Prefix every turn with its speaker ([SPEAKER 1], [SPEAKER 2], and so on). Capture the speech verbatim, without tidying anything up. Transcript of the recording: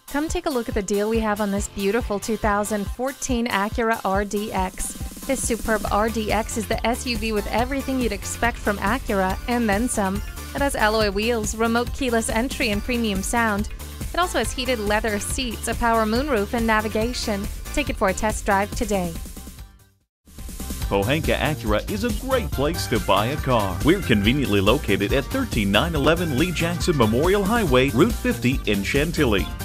[SPEAKER 1] Come take a look at the deal we have on this beautiful two thousand fourteen Acura R D X. This superb R D X is the S U V with everything you'd expect from Acura and then some. It has alloy wheels, remote keyless entry, and premium sound. It also has heated leather seats, a power moonroof, and navigation. Take it for a test drive today.
[SPEAKER 2] Pohanka Acura is a great place to buy a car. We're conveniently located at one three nine one one Lee Jackson Memorial Highway, Route fifty in Chantilly.